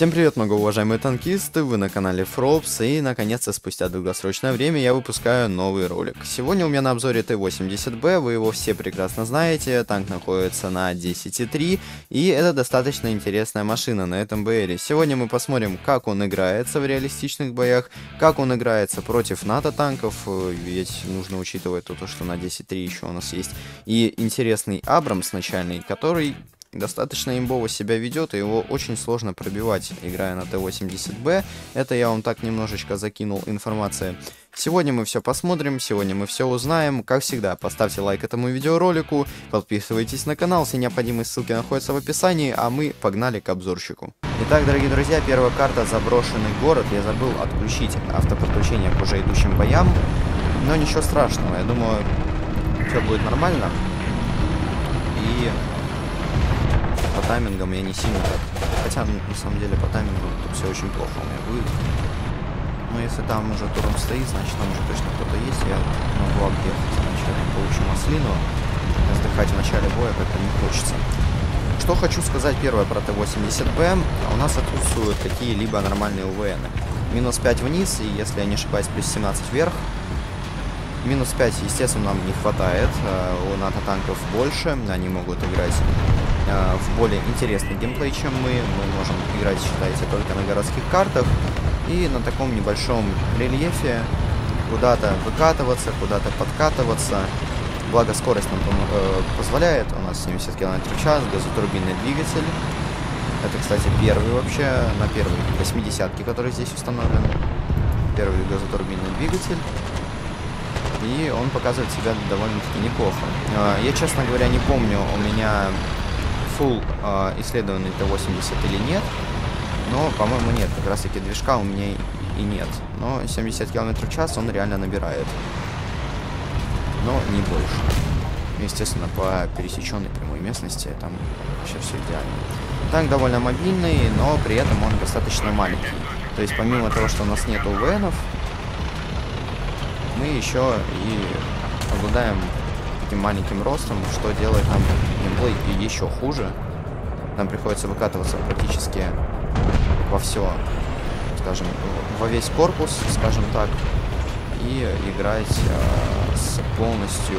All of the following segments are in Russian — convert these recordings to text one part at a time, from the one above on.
Всем привет, многоуважаемые танкисты, вы на канале Фропс, и наконец-то спустя долгосрочное время я выпускаю новый ролик. Сегодня у меня на обзоре Т-80Б, вы его все прекрасно знаете, танк находится на 10.3, и это достаточно интересная машина на этом БРе. Сегодня мы посмотрим, как он играется в реалистичных боях, как он играется против НАТО-танков, ведь нужно учитывать то, что на 10.3 еще у нас есть и интересный Абрамс начальный, который достаточно имбово себя ведет, и его очень сложно пробивать, играя на Т-80Б. Это я вам так немножечко закинул информации. Сегодня мы все посмотрим, сегодня мы все узнаем. Как всегда, поставьте лайк этому видеоролику, подписывайтесь на канал, все необходимые ссылки находятся в описании, а мы погнали к обзорщику. Итак, дорогие друзья, первая карта — заброшенный город. Я забыл отключить автоподключение к уже идущим боям, но ничего страшного, я думаю, все будет нормально. И по таймингам я не сильно так. Хотя, на самом деле, по таймингу тут все очень плохо у меня будет. Но если там уже туром стоит, значит там уже точно кто-то есть. Я могу объехать. Вначале получу маслину. Вздыхать в начале боя как-то не хочется. Что хочу сказать первое про Т-80Б. У нас отсутствуют какие-либо нормальные УВНы. Минус 5 вниз, и если я не ошибаюсь, плюс 17 вверх. Минус 5, естественно, нам не хватает. У НАТО-танков больше. Они могут играть в более интересный геймплей, чем мы. Мы можем играть, считайте, только на городских картах и на таком небольшом рельефе куда-то выкатываться, куда-то подкатываться. Благо скорость нам позволяет. У нас 70 км в час, газотурбинный двигатель. Это, кстати, первый вообще, на первой 80-ке, который здесь установлен. Первый газотурбинный двигатель. И он показывает себя довольно-таки неплохо. Я, честно говоря, не помню, у меня full исследованный Т-80 или нет, но, по-моему, нет, как раз таки движка у меня и нет, но 70 км в час он реально набирает, но не больше. Естественно, по пересеченной прямой местности там вообще все идеально. Танк довольно мобильный, но при этом он достаточно маленький, то есть помимо того, что у нас нет УВНов, мы еще и обладаем маленьким ростом, что делает нам геймплей еще хуже. Нам приходится выкатываться практически во все, скажем, во весь корпус, скажем так, и играть с полностью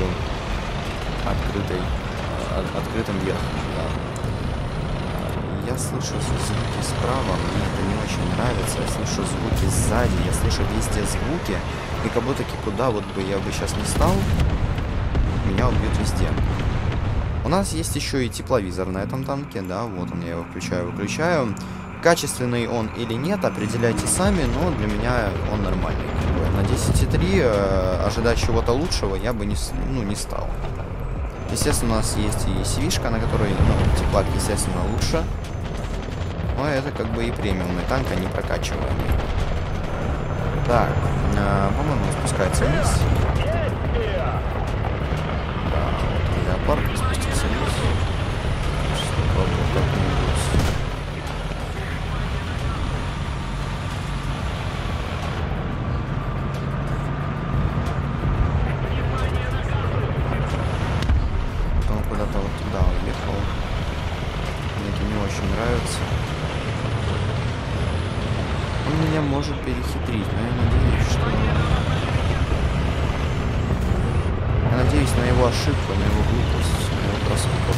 открытым верхом. Да. Я слышу звуки справа, мне это не очень нравится. Я слышу звуки сзади, я слышу везде звуки, и как будто куда вот бы я бы сейчас не стал, меня убьют везде. У нас есть еще и тепловизор на этом танке, да, вот он, я его выключаю. Качественный он или нет, определяйте сами, но для меня он нормальный. На 10.3 ожидать чего-то лучшего я бы не стал. Естественно, у нас есть и CV-шка, на которой, теплак, естественно, лучше. Но это как бы и премиумный танк, а не прокачиваемый. Так, по-моему, спускается вниз. Парк спустился вниз. Сейчас попробую как-нибудь. Он куда-то вот туда уехал. Мне это не очень нравится. Он меня может перехитрить, но я надеюсь, что... Я надеюсь на его ошибку, на его глупость, на его просмотр.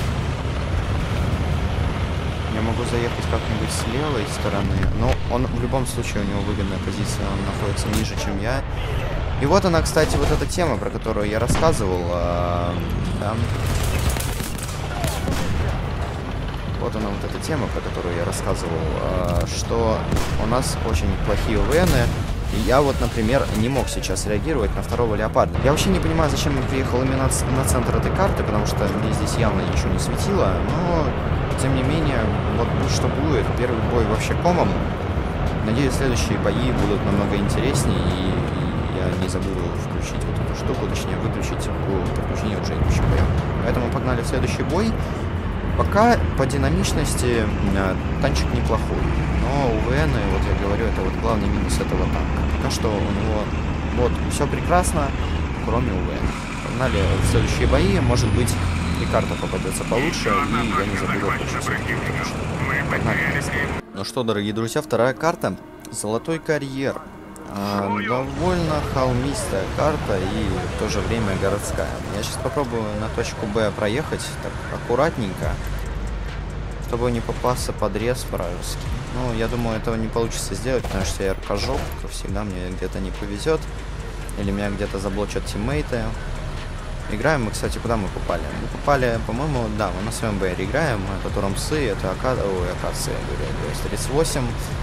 Я могу заехать как-нибудь с левой стороны, но он в любом случае, у него выгодная позиция, он находится ниже, чем я. И вот она, кстати, вот эта тема, про которую я рассказывал. Да. Вот она, вот эта тема, про которую я рассказывал, что у нас очень плохие УВНы. И я вот, например, не мог сейчас реагировать на второго леопарда. Я вообще не понимаю, зачем я приехал именно на центр этой карты, потому что мне здесь явно ничего не светило, но, тем не менее, вот будь что будет, первый бой вообще комом. Надеюсь, следующие бои будут намного интереснее, и я не забуду включить вот эту штуку, точнее, выключить подключение уже идущим боям. Поэтому погнали в следующий бой. Пока по динамичности танчик неплохой, но УВН, вот я говорю, это вот главный минус этого танка. Пока что у него вот все прекрасно, кроме УВН. Погнали в следующие бои, может быть и карта попадется получше, и я не забуду отключить. Погнали. Ну что, дорогие друзья, вторая карта. Золотой карьер. Довольно холмистая карта и в то же время городская. Я сейчас попробую на точку Б проехать так аккуратненько, чтобы не попасться под рез вражеский. Ну, я думаю, этого не получится сделать, потому что я РК-жоп, как всегда, мне где-то не повезет. Или меня где-то заблочат тиммейты. Играем мы, кстати, куда мы попали? Мы попали, по-моему, да, мы на своем БР играем. Это Турамсы, это АКЦ, я говорю, 38.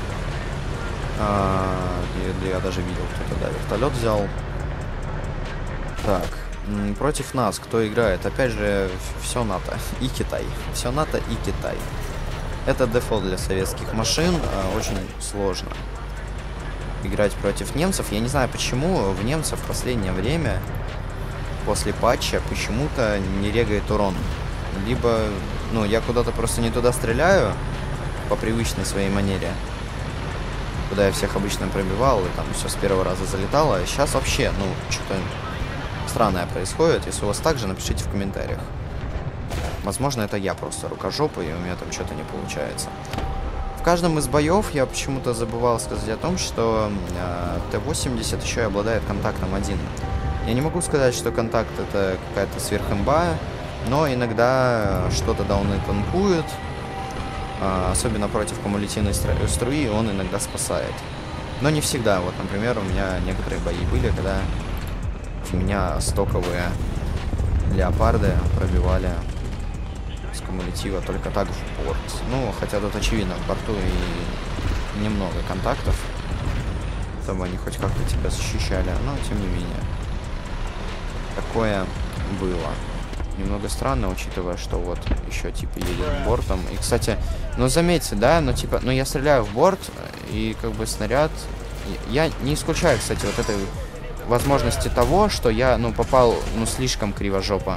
Я даже видел, кто-то, да, вертолет взял. Так, против нас кто играет? Опять же, все НАТО и Китай. Все НАТО и Китай. Это дефолт для советских машин, очень сложно играть против немцев. Я не знаю, почему в немцев в последнее время, после патча, почему-то не регает урон. Либо, ну, я куда-то просто не туда стреляю, по привычной своей манере, куда я всех обычно пробивал, и там все с первого раза залетало. Сейчас вообще, ну, что-то странное происходит. Если у вас так же, напишите в комментариях. Возможно, это я просто рукожопый, и у меня там что-то не получается. В каждом из боев я почему-то забывал сказать о том, что Т-80 еще и обладает контактом 1. Я не могу сказать, что контакт это какая-то сверхимба, но иногда что-то дауны танкует, особенно против кумулятивной струи, он иногда спасает. Но не всегда. Вот, например, у меня некоторые бои были, когда в меня стоковые леопарды пробивали с кумулятива только так в борт. Ну, хотя тут очевидно, в борту и немного контактов, чтобы они хоть как-то тебя защищали, но тем не менее. Такое было. Немного странно, учитывая, что вот еще типа едет бортом. И, кстати, ну заметьте, да, ну типа, ну я стреляю в борт, и как бы снаряд... Я не исключаю, кстати, вот этой возможности того, что я, ну, попал, ну, слишком кривожопо.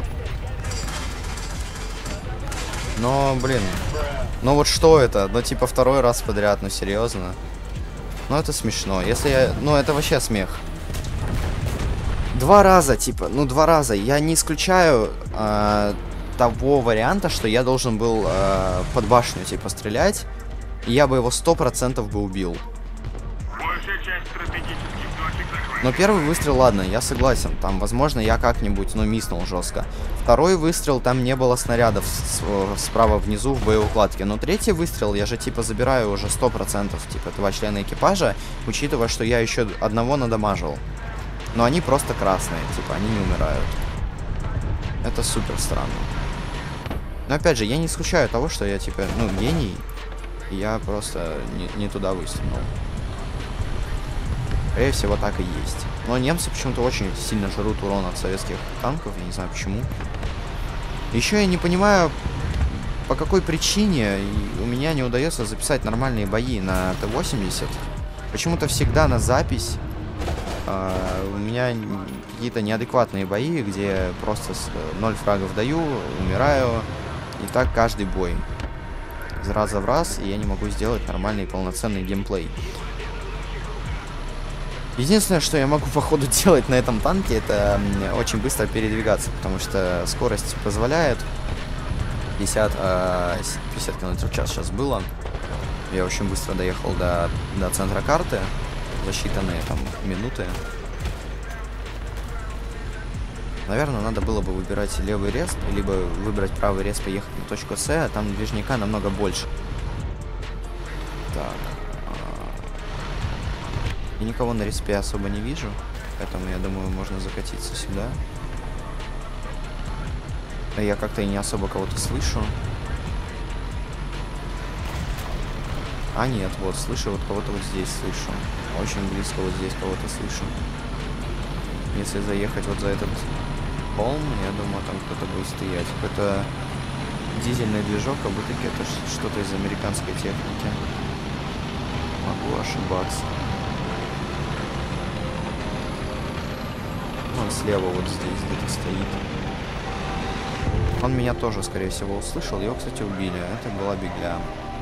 Но, блин, ну вот что это? Ну, типа, второй раз подряд, ну, серьезно. Ну, это смешно. Если я... Ну, это вообще смех. 2 раза, типа, ну, 2 раза. Я не исключаю того варианта, что я должен был под башню, типа, стрелять, и я бы его 100% бы убил. Но первый выстрел, ладно, я согласен. Там, возможно, я как-нибудь, ну, миснул жестко. Второй выстрел, там не было снарядов справа внизу в боеукладке. Но третий выстрел, я же, типа, забираю уже 100%, типа, 2 члена экипажа, учитывая, что я еще одного надамажил. Но они просто красные, типа, они не умирают. Это супер странно. Но опять же, я не исключаю того, что я, типа, ну, гений, и я просто не туда выстрелил. Скорее всего, так и есть. Но немцы почему-то очень сильно жрут урон от советских танков, я не знаю почему. Еще я не понимаю, по какой причине у меня не удается записать нормальные бои на Т-80. Почему-то всегда на запись у меня какие-то неадекватные бои, где просто 0 фрагов даю, умираю. И так каждый бой. Из раза в раз, и я не могу сделать нормальный полноценный геймплей. Единственное, что я могу, походу, делать на этом танке, это очень быстро передвигаться, потому что скорость позволяет. 50 км в час сейчас было. Я очень быстро доехал до центра карты. За считанные там минуты. Наверное, надо было бы выбирать левый респ, либо выбрать правый респ, поехать на точку С, а там движника намного больше. Так. Я никого на респе особо не вижу, поэтому, я думаю, можно закатиться сюда. Я как-то и не особо кого-то слышу. А нет, вот, слышу, вот кого-то вот здесь слышу. Очень близко вот здесь кого-то слышу. Если заехать вот за этот холм, я думаю, там кто-то будет стоять. Какой-то дизельный движок, как будто это что-то из американской техники. Могу ошибаться. Он слева вот здесь где-то стоит. Он меня тоже, скорее всего, услышал. Его, кстати, убили. Это была бегля.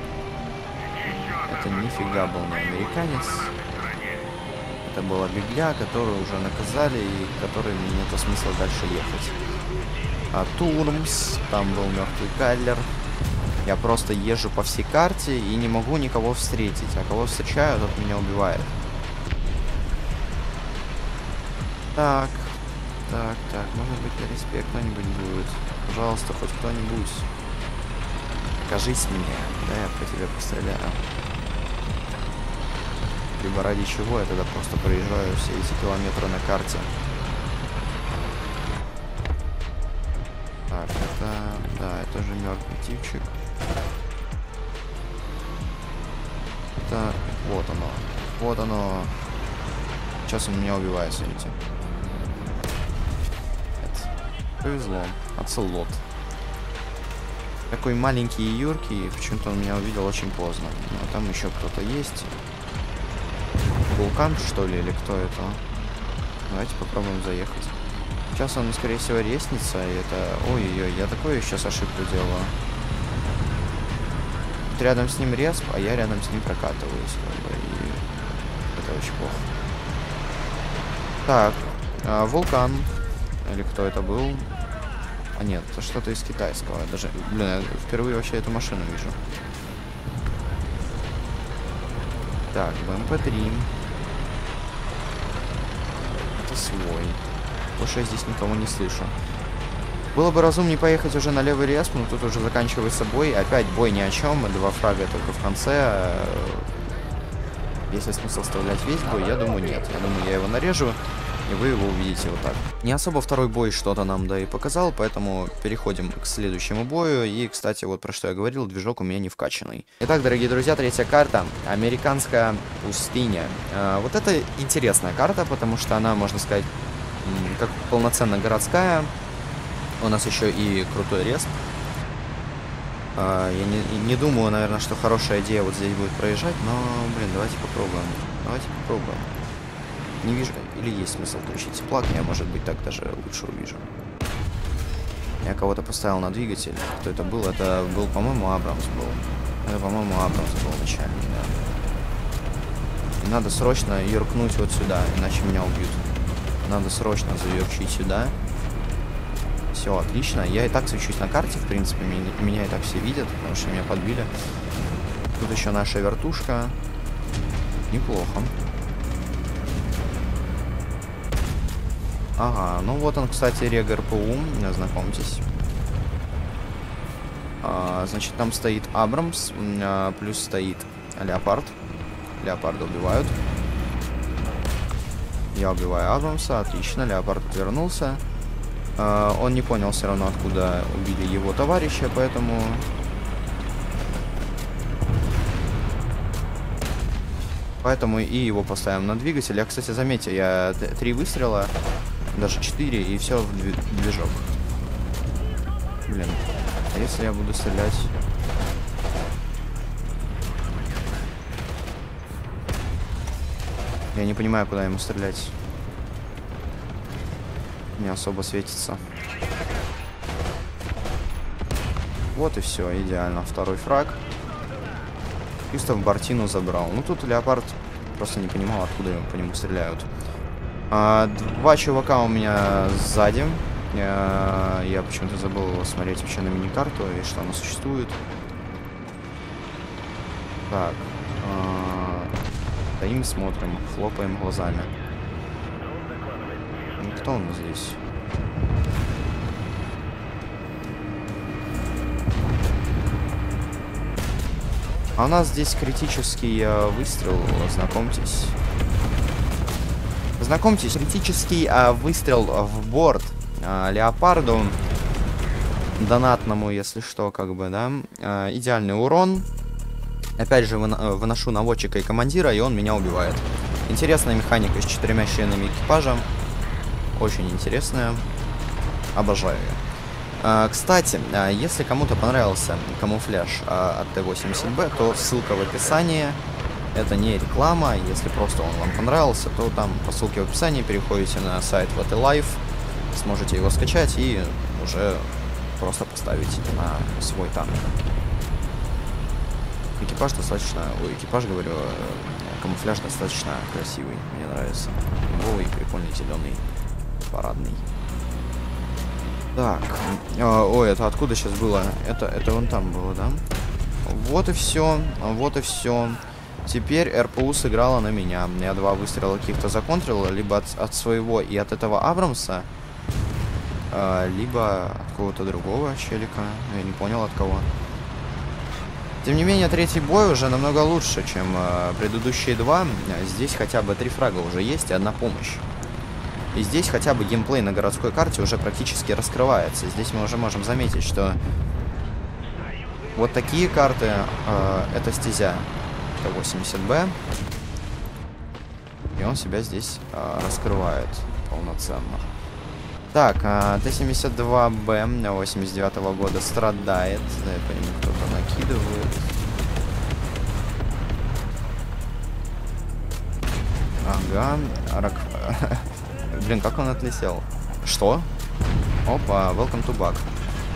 Это нифига был не американец. Это была бегля, которую уже наказали и которой нет смысла дальше ехать. А Турмс, там был мертвый Кайлер. Я просто езжу по всей карте и не могу никого встретить. А кого встречаю, тот меня убивает. Так. Так. Может быть, на респект кто-нибудь будет. Пожалуйста, хоть кто-нибудь. Покажись мне. Да, я по тебе постреляю. Либо ради чего я тогда просто проезжаю все эти километры на карте. Так, это... Да, это же мертвый типчик. Это... Вот оно. Вот оно. Сейчас он меня убивает, смотрите. Повезло. Оцелот. Такой маленький и юркий. Почему-то он меня увидел очень поздно. Но там еще кто-то есть. Вулкан, что ли, или кто это? Давайте попробуем заехать. Сейчас он, скорее всего, резнится, и это... Ой-ой-ой, я такую сейчас ошибку делаю. Тут рядом с ним респ, а я рядом с ним прокатываюсь, как бы, и... Это очень плохо. Так, вулкан. Или кто это был? А нет, это что-то из китайского. Я даже, блин, я впервые вообще эту машину вижу. Так, БМП-3. Это свой. Больше я здесь никого не слышу. Было бы разумнее поехать уже на левый респ, но тут уже заканчивается бой. Опять бой ни о чем, 2 фрага только в конце. Есть ли смысл вставлять весь бой? Я думаю, нет. Я думаю, я его нарежу, и вы его увидите вот так. Не особо второй бой что-то нам да и показал, поэтому переходим к следующему бою. И, кстати, вот про что я говорил, движок у меня не вкачанный. Итак, дорогие друзья, третья карта. Американская пустыня. Вот это интересная карта, потому что она, можно сказать, как полноценно городская. У нас еще и крутой респ. Я не думаю, наверное, что хорошая идея вот здесь будет проезжать, но, блин, давайте попробуем. Давайте попробуем. Не вижу, или есть смысл включить плаг, я, может быть, так даже лучше увижу. Я кого-то поставил на двигатель. Кто это был? Это был, по-моему, Абрамс был. Это, по-моему, Абрамс был начальник, да. И надо срочно юркнуть вот сюда, иначе меня убьют. Надо срочно заверчить сюда. Все, отлично. Я и так свечусь на карте, в принципе, меня и так все видят, потому что меня подбили. Тут еще наша вертушка. Неплохо. Ага, ну вот он, кстати, рег РПУ, знакомьтесь. Значит, там стоит Абрамс, плюс стоит Леопард. Леопарда убивают. Я убиваю Абрамса, отлично, Леопард отвернулся. Он не понял все равно, откуда убили его товарища, поэтому... Поэтому и его поставим на двигатель. Я, кстати, заметьте, я 3 выстрела, даже 4, и все в движок. Блин, а если я буду стрелять... Я не понимаю, куда ему стрелять. Не особо светится. Вот и все, идеально. Второй фраг. Чисто в бортину забрал. Ну тут Леопард просто не понимал, откуда по нему стреляют. 2 чувака у меня сзади. Я почему-то забыл смотреть вообще на миникарту и что она существует. Так. Стоим, смотрим, хлопаем глазами. Кто он здесь? А у нас здесь критический выстрел, знакомьтесь. Знакомьтесь, критический выстрел в борт Леопарду. Донатному, если что, как бы, да. Идеальный урон. Опять же, выношу наводчика и командира, и он меня убивает. Интересная механика с 4 членами экипажа. Очень интересная. Обожаю ее. Кстати, если кому-то понравился камуфляж от Т-80Б, то ссылка в описании. Это не реклама. Если просто он вам понравился, то там по ссылке в описании переходите на сайт VT Life, сможете его скачать и уже просто поставить на свой танк. Экипаж достаточно... Ой, экипаж, говорю, камуфляж достаточно красивый. Мне нравится. Новый, прикольный, зеленый, парадный. Так. Ой, это откуда сейчас было? Это вон там было, да? Вот и все. Вот и все. Теперь РПУ сыграла на меня. Я 2 выстрела каких-то законтрил, либо от своего и от этого Абрамса, либо от какого-то другого челика. Я не понял от кого. Тем не менее, третий бой уже намного лучше, чем предыдущие 2. Здесь хотя бы 3 фрага уже есть и 1 помощь. И здесь хотя бы геймплей на городской карте уже практически раскрывается. Здесь мы уже можем заметить, что вот такие карты, это стезя Т-80Б. И он себя здесь раскрывает полноценно. Так, Т-72Б 89-го года страдает. Да, я по нему кто-то накидывает. Ага. Блин, как он отлетел? Что? Опа, welcome to bug.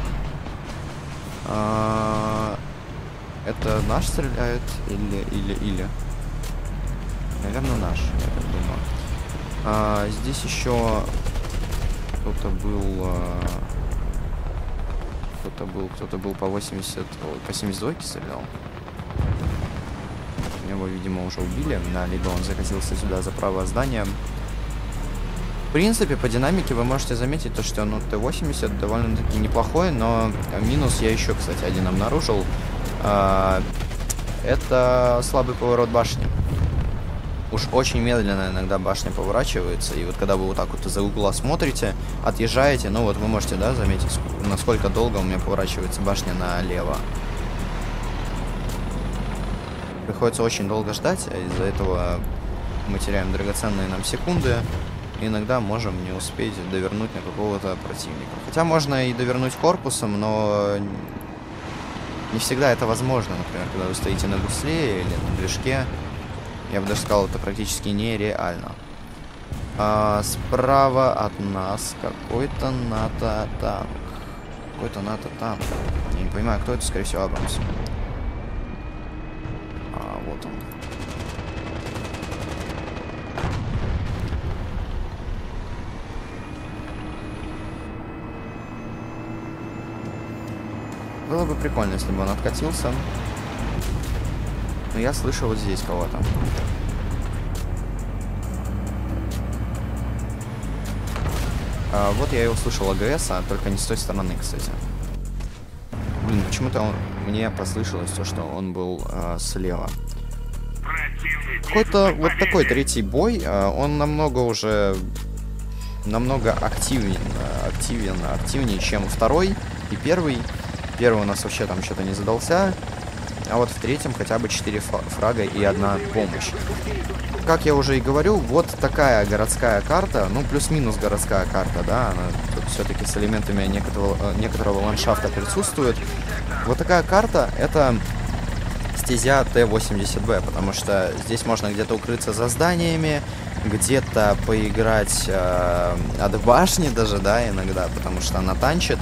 Это наш стреляет или? Наверное, наш, я так думаю. Здесь еще кто-то был по 80, по 72 стрелял. Его, видимо, уже убили, да, либо он закатился сюда за правое здание. В принципе, по динамике вы можете заметить то, что ну, Т-80 довольно-таки неплохой, но минус я еще, кстати, один обнаружил. Это слабый поворот башни. Уж очень медленно иногда башня поворачивается, и вот когда вы вот так вот из-за угла смотрите, отъезжаете, ну вот вы можете, да, заметить, насколько долго у меня поворачивается башня налево. Приходится очень долго ждать, а из-за этого мы теряем драгоценные нам секунды, и иногда можем не успеть довернуть на какого-то противника. Хотя можно и довернуть корпусом, но не всегда это возможно, например, когда вы стоите на гусле или на движке. Я бы даже сказал, это практически нереально. Справа от нас какой-то НАТО-танк. Какой-то НАТО-танк. Я не понимаю, кто это, скорее всего, Абрамс. Вот он. Было бы прикольно, если бы он откатился. Но я слышу вот здесь кого-то. Вот я и услышал АГС, только не с той стороны, кстати. Блин, почему-то мне послышалось то, что он был слева. Какой-то вот такой третий бой, он намного активнее, чем второй и первый. Первый у нас вообще там что-то не задался. А вот в третьем хотя бы 4 фрага и 1 помощь. Как я уже и говорю, вот такая городская карта, ну плюс-минус городская карта, да, она тут все-таки с элементами некоторого ландшафта присутствует. Вот такая карта — это стезя Т-80Б, потому что здесь можно где-то укрыться за зданиями, где-то поиграть от башни даже, да, иногда, потому что она танчит.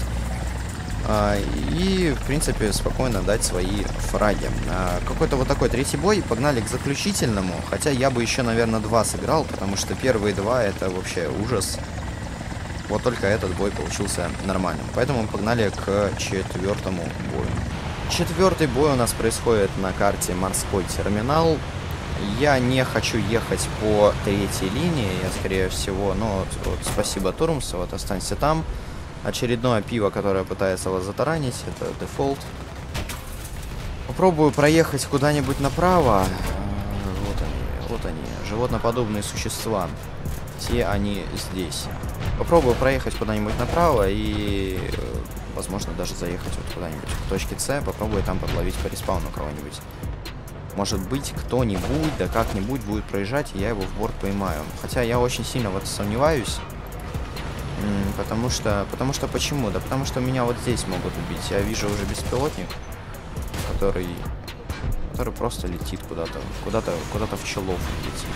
И, в принципе, спокойно дать свои фраги. Какой-то вот такой третий бой. Погнали к заключительному. Хотя я бы еще, наверное, 2 сыграл, потому что первые 2 это вообще ужас. Вот только этот бой получился нормальным. Поэтому погнали к 4-му бою. 4-й бой у нас происходит на карте Морской терминал. Я не хочу ехать по 3-й линии. Я, скорее всего, ну, вот, спасибо, Турмсу, вот останься там. Очередное пиво, которое пытается вас затаранить, это дефолт. Попробую проехать куда-нибудь направо. Вот они, животноподобные существа. Все они здесь. Попробую проехать куда-нибудь направо и, возможно, даже заехать вот куда-нибудь к точке С. Попробую там подловить по респауну кого-нибудь. Может быть, кто-нибудь, да как-нибудь будет проезжать, и я его в борт поймаю. Хотя я очень сильно в это сомневаюсь. Потому что почему? Да потому что меня вот здесь могут убить. Я вижу уже беспилотник, который просто летит куда-то в челов летит.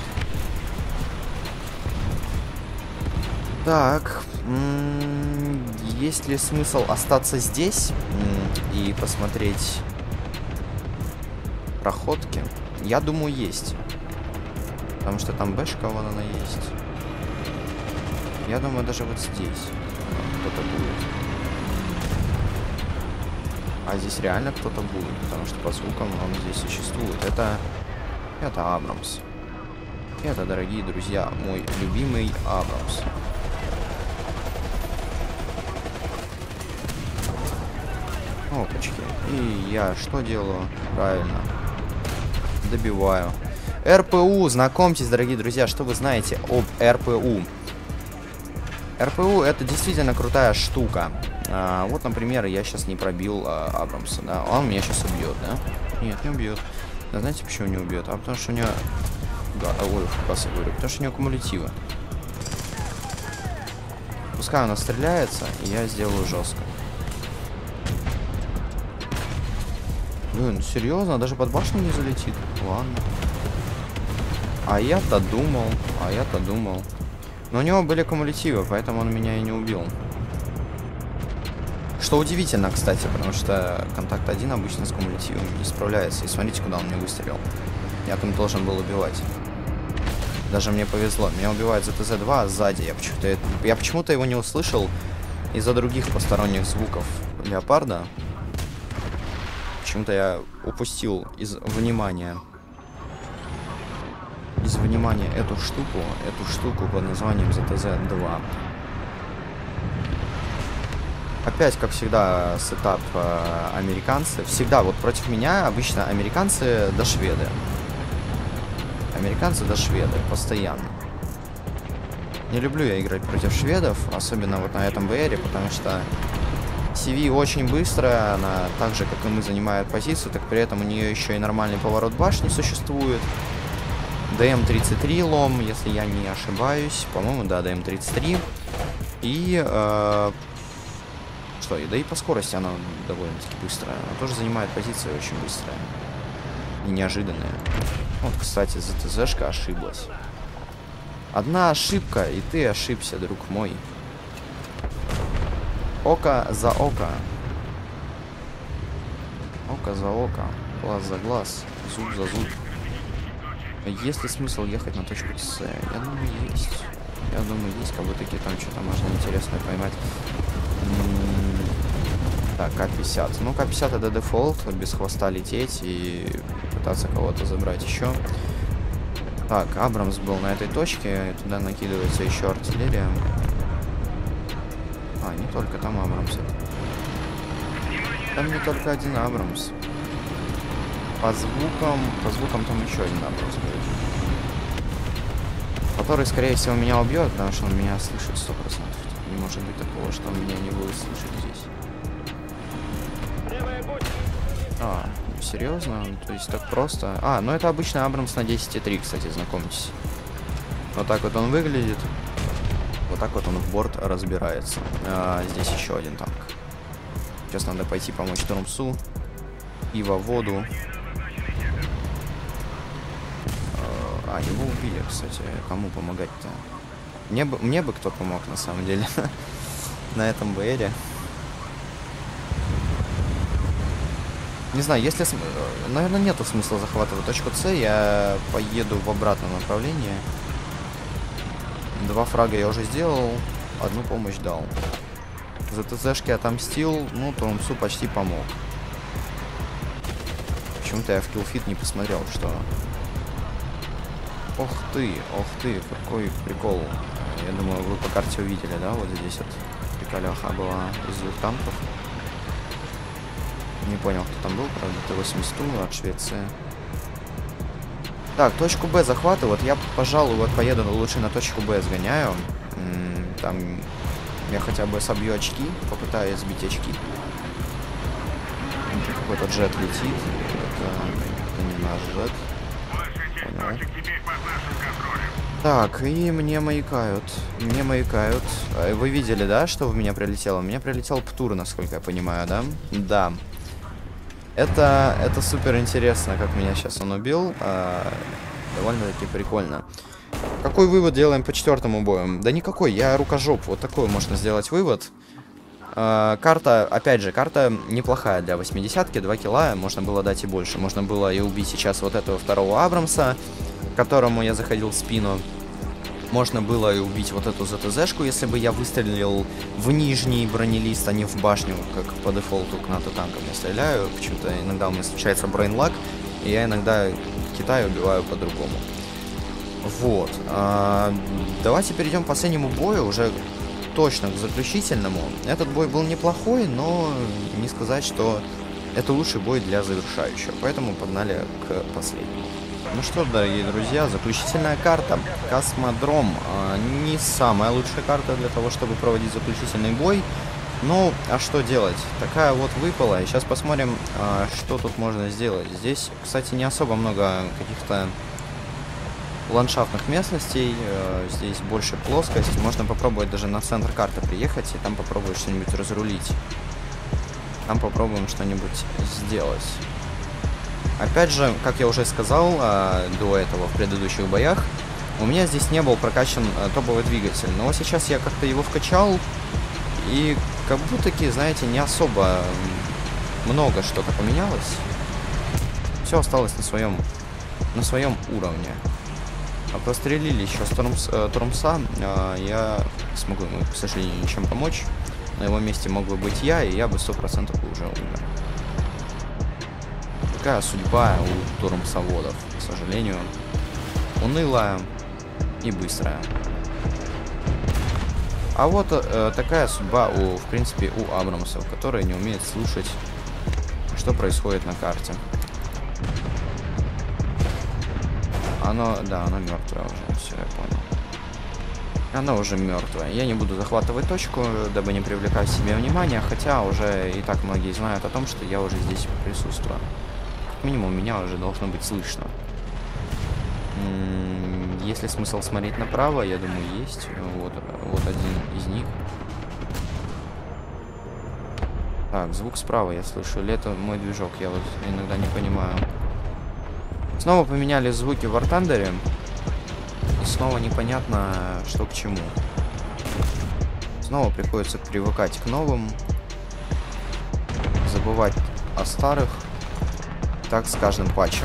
Так, есть ли смысл остаться здесь и посмотреть проходки? Я думаю, есть. Потому что там бэшка, вон она есть. Я думаю, даже вот здесь кто-то будет. А здесь реально кто-то будет, потому что по звукам он здесь существует. Это Абрамс. Это, дорогие друзья, мой любимый Абрамс. Опачки. И я что делаю? Правильно. Добиваю. РПУ. Знакомьтесь, дорогие друзья, что вы знаете об РПУ. РПУ это действительно крутая штука. Вот, например, я сейчас не пробил Абрамса, да? Он меня сейчас убьет, да? Нет, не убьет. Да знаете, почему не убьет? А потому что у него... Да, ой, фокус, я говорю. Потому что у него кумулятивы. Пускай она стреляется, и я сделаю жестко. Блин, серьезно? Даже под башню не залетит? Ладно. А я-то думал. Но у него были кумулятивы, поэтому он меня и не убил. Что удивительно, кстати, потому что контакт 1 обычно с кумулятивами не справляется. И смотрите, куда он мне выстрелил. Я там должен был убивать. Даже мне повезло. Меня убивает ЗТЗ-2 сзади. Я почему-то его не услышал из-за других посторонних звуков леопарда. Почему-то я упустил из внимания эту штуку под названием ЗТЗ-2. Опять, как всегда, сетап американцы. Всегда вот против меня обычно американцы да шведы. Американцы да шведы, постоянно. Не люблю я играть против шведов, особенно вот на этом БРе, потому что CV очень быстрая, она так же, как и мы, занимает позицию, так при этом у нее еще и нормальный поворот башни существует. ДМ-33 лом, если я не ошибаюсь. По-моему, да, ДМ-33. И... что, да и по скорости она довольно-таки быстрая. Она тоже занимает позицию очень быстрая. И неожиданная. Вот, кстати, ЗТЗшка ошиблась. Одна ошибка, и ты ошибся, друг мой. Око за око. Око за око. Глаз за глаз. Зуб за зуб. Есть ли смысл ехать на точку С? Я думаю, есть. Я думаю, есть. Как бы таки там что-то можно интересное поймать. Так, К-50. Ну, К-50 это дефолт. Без хвоста лететь и пытаться кого-то забрать еще. Так, Абрамс был на этой точке. Туда накидывается еще артиллерия. А, не только там Абрамс. Там не только один Абрамс. По звукам там еще один Абрамс будет. Который, скорее всего, меня убьет, потому что он меня слышит 100%. Не может быть такого, что он меня не будет слышать здесь. А, серьезно? То есть так просто? А, ну это обычно Абрамс на 10.3, кстати, знакомьтесь. Вот так вот он выглядит. Вот так вот он в борт разбирается. Здесь еще один танк. Сейчас надо пойти помочь Тормсу. И во воду. Его убили, кстати. Кому помогать-то? Мне бы кто помог, на самом деле. На этом БРе. Не знаю, если... Наверное, нету смысла захватывать точку С. Я поеду в обратном направлении. 2 фрага я уже сделал. 1 помощь дал. За ТЗшки отомстил. Ну, Тормсу почти помог. Почему-то я в киллфит не посмотрел, что... Ох ты, какой прикол. Я думаю, вы по карте увидели, да? Вот здесь вот приколеха была из 2 танков. Не понял, кто там был, правда, Т-80 от Швеции. Так, точку Б захватываю. Вот я, пожалуй, вот поеду лучше на точку Б сгоняю. Там я хотя бы собью очки, попытаюсь сбить очки. Какой-то джет летит. Это не наш джет. Понял. Так, и мне маякают. Вы видели, да, что в меня прилетело? У меня прилетел Птур, насколько я понимаю, да? Да. Это супер интересно, как меня сейчас он убил. Довольно-таки прикольно. Какой вывод делаем по 4-му бою? Да никакой, я рукожоп. Вот такой можно сделать вывод. Карта, опять же, карта неплохая для 80-ки. 2 килла, можно было дать и больше. Можно было и убить сейчас вот этого 2-го Абрамса, которому я заходил в спину. Можно было и убить вот эту ЗТЗшку, если бы я выстрелил в нижний бронелист, а не в башню, как по дефолту к НАТО-танкам я стреляю. Почему-то иногда у меня случается брейнлаг, и я иногда Китай убиваю по-другому. Вот. Давайте перейдем к последнему бою, уже точно к заключительному. Этот бой был неплохой, но не сказать, что это лучший бой для завершающего. Поэтому погнали к последнему. Ну что, дорогие друзья, заключительная карта. Космодром. Не самая лучшая карта для того, чтобы проводить заключительный бой. Ну, а что делать? Такая вот выпала. И сейчас посмотрим, что тут можно сделать. Здесь, кстати, не особо много каких-то ландшафтных местностей. Здесь больше плоскость. Можно попробовать даже на центр карты приехать и там попробовать что-нибудь разрулить. Там попробуем что-нибудь сделать. Опять же, как я уже сказал до этого в предыдущих боях, у меня здесь не был прокачан топовый двигатель. Но сейчас я как-то его вкачал, и как будто-таки, знаете, не особо много что-то поменялось. Все осталось на своем уровне. Прострелили еще Тормса, я смогу ему, к сожалению, ничем помочь. На его месте мог бы быть я, и я бы 100% уже умер. Такая судьба у Тормсоводов, к сожалению. Унылая и быстрая. А вот такая судьба в принципе, у Абрамсов, которые не умеют слушать, что происходит на карте. Оно мертвое уже, все, я понял. Оно уже мертвое. Я не буду захватывать точку, дабы не привлекать к себе внимания, хотя уже и так многие знают о том, что я уже здесь присутствую. Как минимум, меня уже должно быть слышно. Есть ли смысл смотреть направо? Я думаю, есть. Вот один из них. Так, звук справа я слышу. Или это мой движок? Я вот иногда не понимаю. Снова поменяли звуки в War Thunder. И снова непонятно, что к чему. Снова приходится привыкать к новым. Забывать о старых. Так с каждым патчем.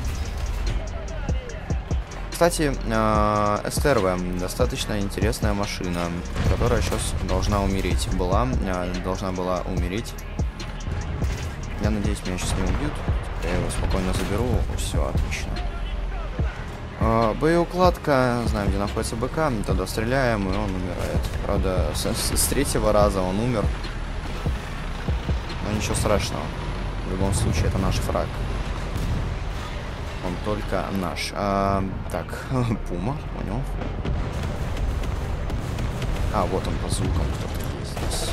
Кстати, СТРВ достаточно интересная машина, которая сейчас должна умереть. Должна была умереть. Я надеюсь, меня сейчас не убьют. Я его спокойно заберу. Все, отлично. Боеукладка. Знаем, где находится БК. Тогда стреляем, и он умирает. Правда, с третьего раза он умер. Но ничего страшного. В любом случае, это наш фраг. Он только наш. Так, Пума, понял. Вот он по звукам кто-то есть здесь.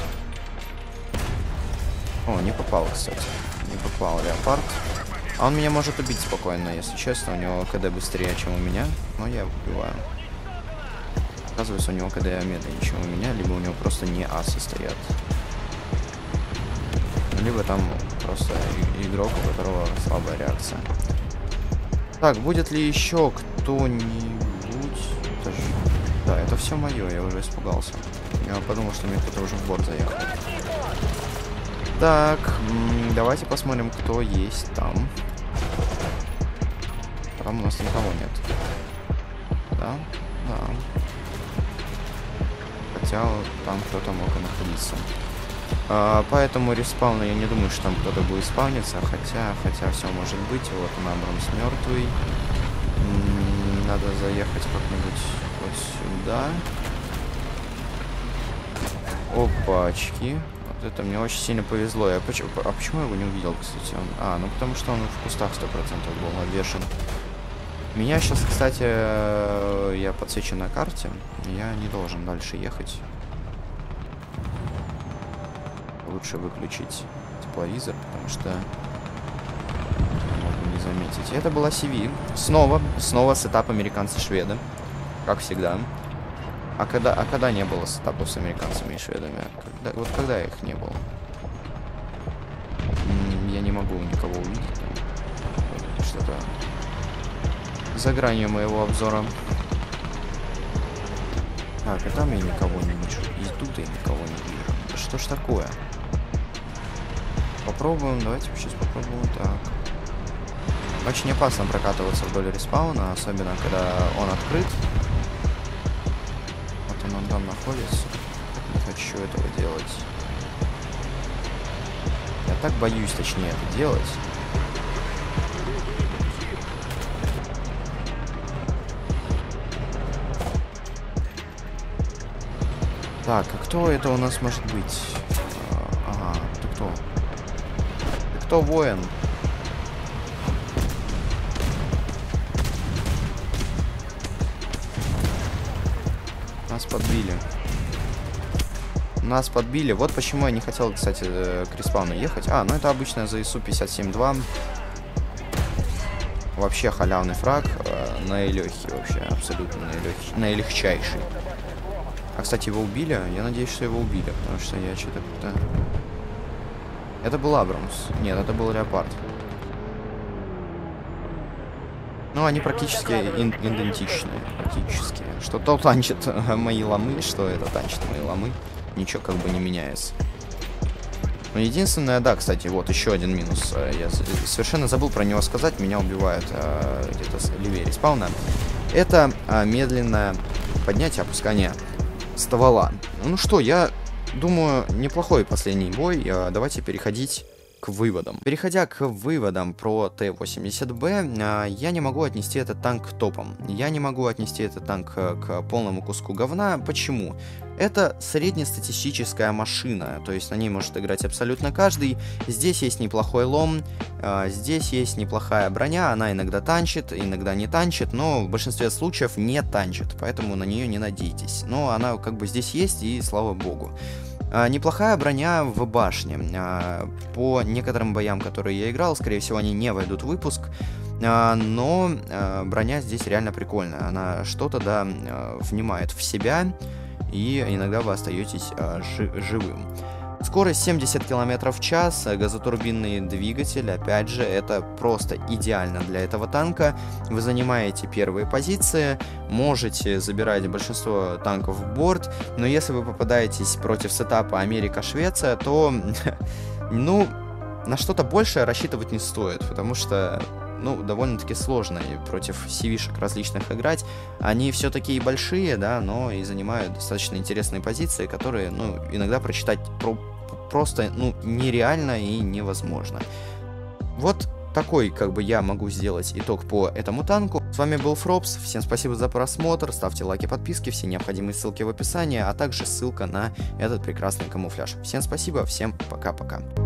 О, не попал, кстати. Не попал Леопард. А он меня может убить спокойно, если честно. У него КД быстрее, чем у меня. Но я убиваю. Оказывается, у него КД медленнее, чем у меня. Либо у него просто не асы стоят. Либо там просто игрок, у которого слабая реакция. Так, будет ли еще кто-нибудь? Да, это все мое, я уже испугался. Я подумал, что мне кто-то уже в борт заехал. Так, давайте посмотрим, кто есть там. Там у нас никого нет. Да, да. Хотя там кто-то мог и находиться. Поэтому респауна я не думаю, что там кто-то будет спавниться, хотя все может быть. Вот он, Абрамс мертвый. Надо заехать как-нибудь вот сюда. Опачки. Вот это мне очень сильно повезло. Почему я его не увидел, кстати? Ну потому что он в кустах 100% был обвешен. Меня сейчас, кстати, я подсвечен на карте. Я не должен дальше ехать. Лучше выключить тепловизор, потому что могу не заметить. И это была CV. Снова сетап американцы-шведы. Как всегда. А когда не было сетапов с американцами и шведами? Когда их не было? Я не могу никого увидеть. Что-то за гранью моего обзора. Так, и там я никого не вижу. И тут я никого не вижу. Да что ж такое? Попробуем, давайте сейчас попробуем так. Очень опасно прокатываться вдоль респауна, особенно когда он открыт. он там находится. Не хочу этого делать. Я так боюсь, точнее, это делать. Так, а кто это у нас может быть? Ага, ты кто? Ты кто, воин? Нас подбили. Нас подбили. Вот почему я не хотел, кстати, к респауну ехать. А, ну это обычно за ИСУ-57-2. Вообще халявный фраг. Наилегкий вообще. Абсолютно наилегчайший. А, кстати, его убили? Я надеюсь, что его убили. Потому что я что-то как-то... Это был Абрамс. Нет, это был Леопард. Ну, они практически идентичны. Практически. Что то танчит мои ломы, что это танчит мои ломы. Ничего как бы не меняется. Но единственное, да, кстати, вот еще один минус. Я совершенно забыл про него сказать. Меня убивают где-то левее респауна. Это медленное поднятие, опускание ствола. Ну что, я думаю, неплохой последний бой. Давайте переходить к выводам. Переходя к выводам про Т-80Б, я не могу отнести этот танк к топам. Я не могу отнести этот танк к полному куску говна. Почему? Это среднестатистическая машина, то есть на ней может играть абсолютно каждый. Здесь есть неплохой лом, здесь есть неплохая броня, она иногда танчит, иногда не танчит, но в большинстве случаев не танчит, поэтому на нее не надейтесь. Но она как бы здесь есть, и слава богу. Неплохая броня в башне. По некоторым боям, которые я играл, скорее всего, они не войдут в выпуск. Но броня здесь реально прикольная. Она что-то, да, внимает в себя, и иногда вы остаетесь живым. Скорость 70 км в час, газотурбинный двигатель, опять же, это просто идеально для этого танка. Вы занимаете первые позиции, можете забирать большинство танков в борт, но если вы попадаетесь против сетапа Америка-Швеция, то, ну, на что-то большее рассчитывать не стоит, потому что, ну, довольно-таки сложно против CV-шек различных играть. Они все такие большие, да, но и занимают достаточно интересные позиции, которые, ну, иногда прочитать просто, ну, нереально и невозможно. Вот такой, как бы, я могу сделать итог по этому танку. С вами был Фробс, всем спасибо за просмотр, ставьте лайки, подписки, все необходимые ссылки в описании, а также ссылка на этот прекрасный камуфляж. Всем спасибо, всем пока-пока.